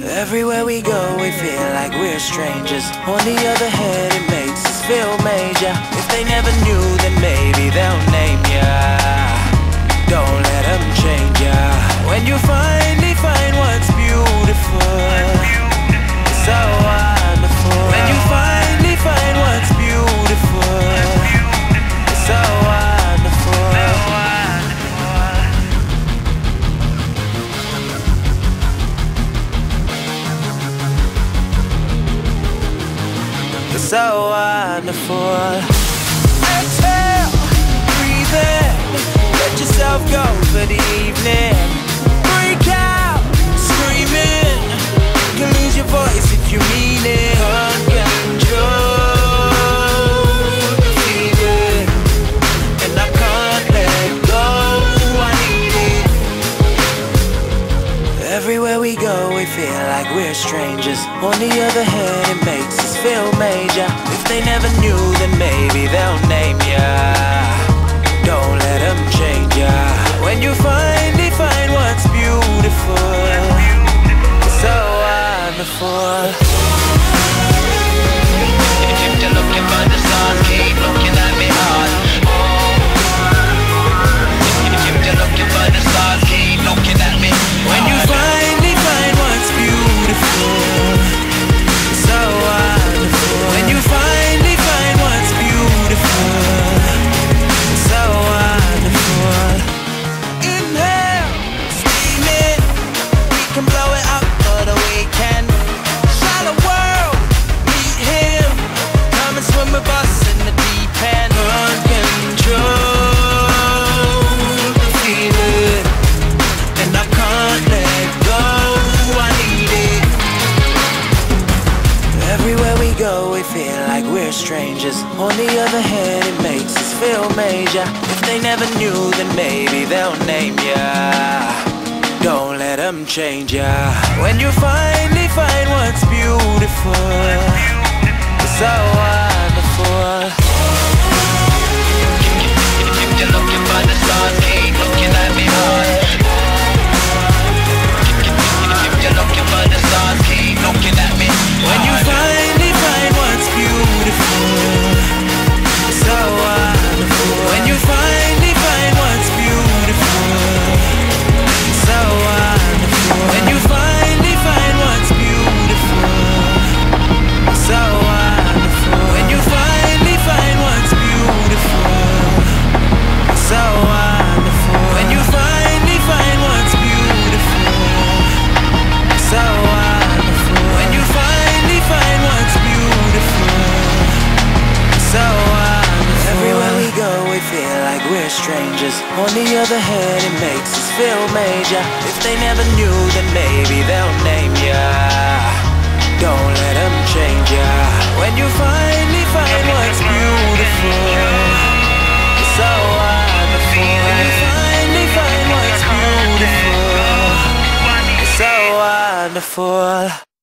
Everywhere we go, we feel like we're strangers. On the other hand, it makes us feel major. If they never knew, then maybe they'll name ya. Don't let them change ya. When you finally find what's beautiful, it's so wonderful. When you finally find what's beautiful, it's so wonderful. It's so wonderful. Exhale, breathe in, let yourself go for the evening. Break out, screaming. You can lose your voice if you mean it. Uncontrolled feeling, and I can't let go. I need it. Everywhere we go, we feel like we're strangers. On the other hand, it makes us feel major. If they never knew, then maybe they'll name ya. Don't let them change ya. When you finally find what's beautiful, it's so wonderful. If you're looking for the stars, keep looking at me hard. If you're looking for the stars, keep looking at me hard. When you finally find what's beautiful, so wonderful. When you finally find what's beautiful, so wonderful. Inhale, steam it. We can blow it up for the weekend. Shallow world, meet him. Come and swim with us in the deep end. Uncontrolled feeling, and I can't let go. I need it. Everywhere we go, we feel like we're strangers. On the other hand, it makes us feel major. If they never knew, then maybe they'll name ya. Don't let them change ya. When you finally find what's beautiful, it's so wonderful. If you're looking for the stars, keep looking at me hard. If you're looking for the stars, keep looking at me hard. When you finally find what's beautiful, it's so wonderful. When you finally find what's beautiful, it's so wonderful. When you finally find what's beautiful, it's so wonderful. When you finally find what's beautiful, it's so wonderful. When you finally find what's beautiful, it's so wonderful. When you finally find what's beautiful, it's so wonderful. Everywhere we go, we feel like we're strangers. On the other hand, it makes us feel major. If they never knew, then maybe they'll name ya. Don't let them change ya. When you finally find what's beautiful, it's so wonderful. When you finally find what's beautiful, it's so wonderful.